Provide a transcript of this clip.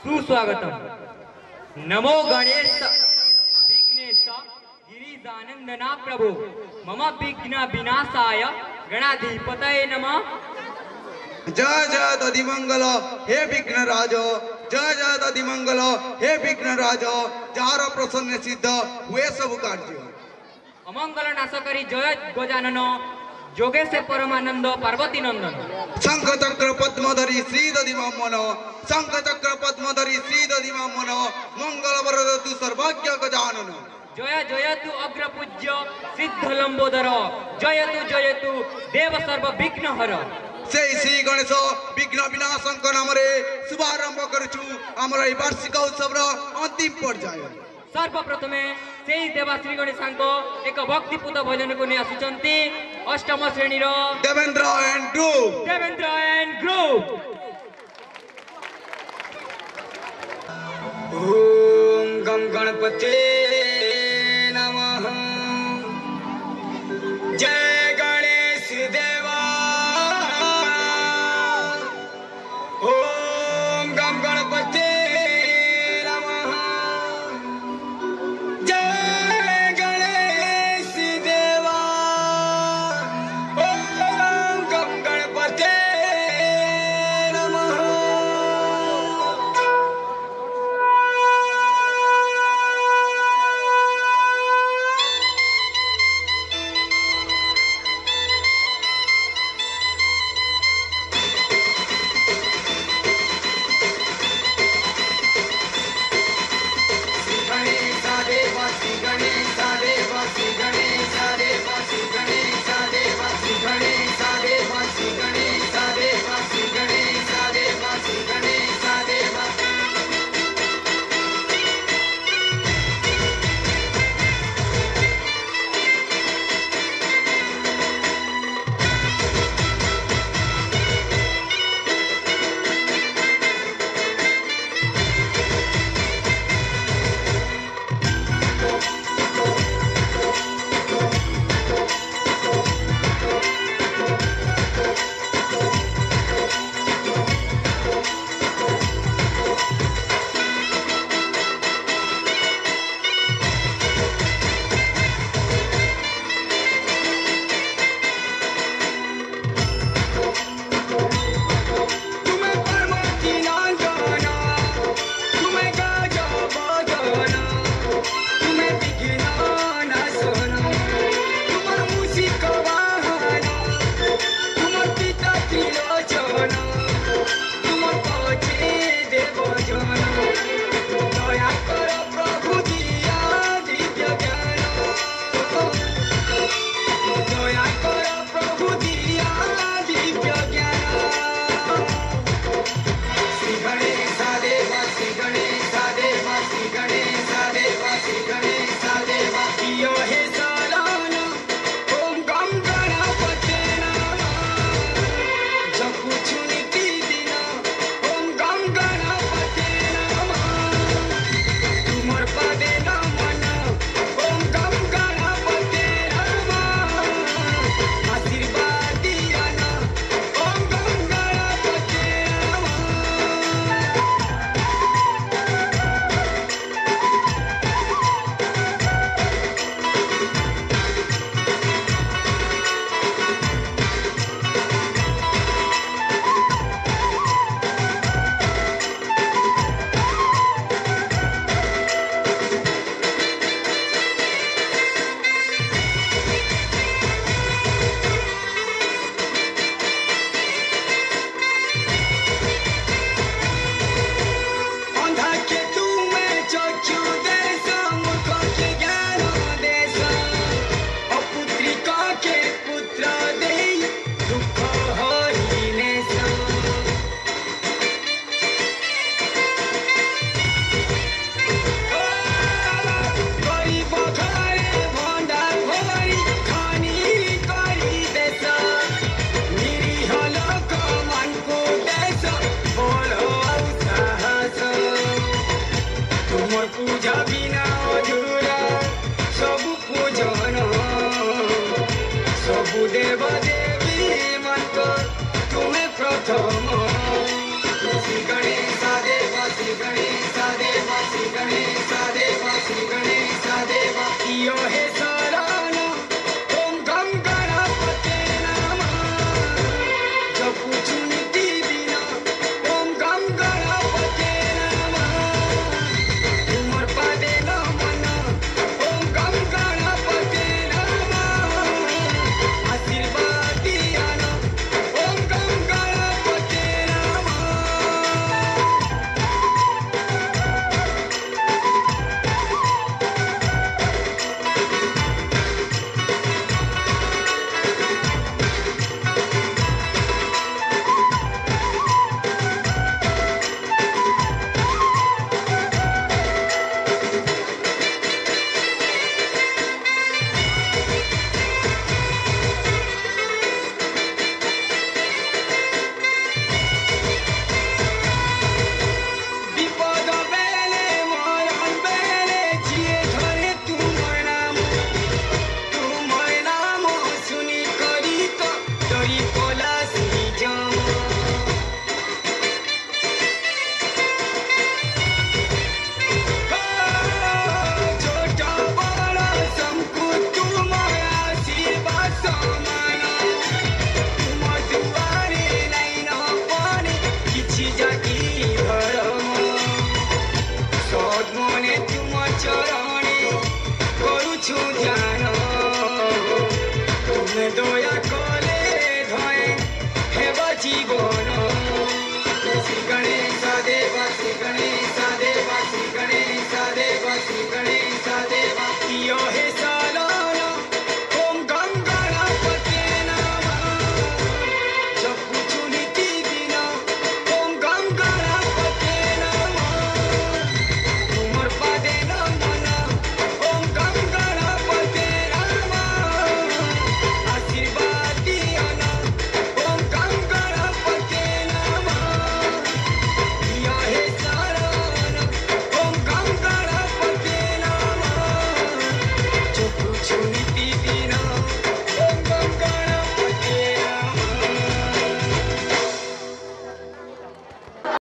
सुस्वागतम। नमो गणेश विघ्नेश गिरिजानंदना प्रभु मम विघ्न विनाशाय गणाधिपतये नमः। जय जय दधिमंगल हे विघ्न राज, जय जय दधिमंगल हे विघ्न राज, जार प्रसन्न सिद्ध हुए सब कार्य। अमंगल नाशकरी जय गजानन, जोगे से परमानंद पार्वती नंदन। शंख चक्र पद्मधरी श्री दधिमन, शंख चक्र पद्मधरी श्री दधिमन, मंगल वरद तु सर्वज्ञ गजानन। जय जय तु अग्र पूज्य सिद्ध लंबोदर, जय तु देव सर्व विघ्न हर। से श्री गणेश विघ्न विनाशक नाम शुभारंभ करुचु आमर ए वार्षिक उत्सव अंतिम पर्याय। सर्वप्रथमे से देवाश्री गणेशांक एक भक्तिपूत भजन को नहीं आसुचंती अष्टम श्रेणी देवेंद्र एंड ग्रुप। ओम गम गणपते नमः। जय गणेश देवा। ओम गम गणपते नमः। जय गणेश देवा। ओम गम गणपते चरणे करुछु ध्यान तुमे दया